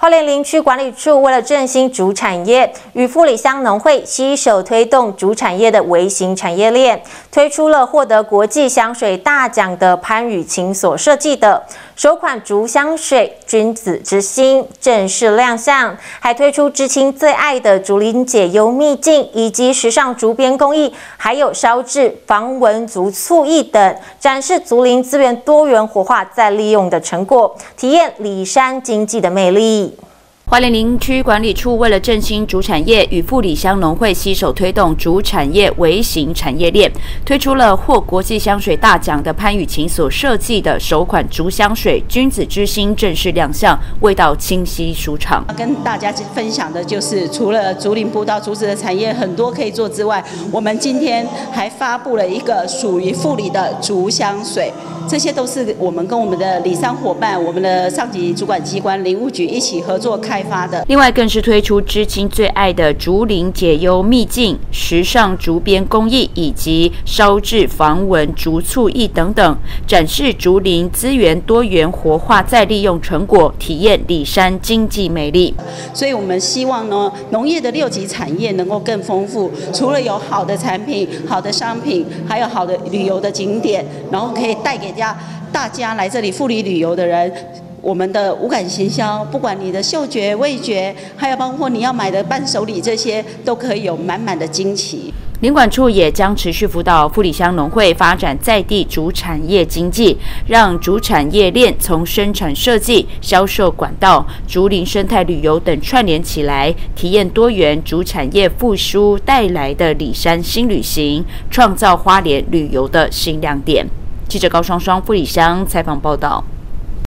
花莲林区管理处为了振兴竹产业，与富里乡农会携手推动竹产业的微型产业链，推出了获得国际香水大奖的潘雨晴所设计的首款竹香水“君子之心”正式亮相，还推出知青最爱的竹林解忧秘境，以及时尚竹编工艺，还有烧制防蚊竹醋艺等，展示竹林资源多元活化再利用的成果，体验里山经济的魅力。 花莲林区管理处为了振兴竹产业，与富里乡农会携手推动竹产业微型产业链，推出了获国际香水大奖的潘雨晴所设计的首款竹香水“君子之心”正式亮相，味道清晰舒畅。 跟大家分享的就是，除了竹林步道竹子的产业很多可以做之外，我们今天还发布了一个属于富里的竹香水。这些都是我们跟我们的里商伙伴、我们的上级主管机关林务局一起合作开发的。 另外，更是推出知青最爱的竹林解忧秘境、时尚竹编工艺以及烧制防蚊竹醋艺等等，展示竹林资源多元活化再利用成果，体验里山经济美丽。 所以我们希望呢，农业的6级产业能够更丰富，除了有好的产品、好的商品，还有好的旅游的景点，然后可以带给大家来这里富里旅游的人，我们的五感行销，不管你的嗅觉、味觉，还有包括你要买的伴手礼，这些都可以有满满的惊奇。 林管处也将持续辅导富里乡农会发展在地竹产业经济，让竹产业链从生产设计、销售管道、竹林生态旅游等串联起来，体验多元竹产业复苏带来的里山新旅行，创造花莲旅游的新亮点。记者高双双富里乡采访报道。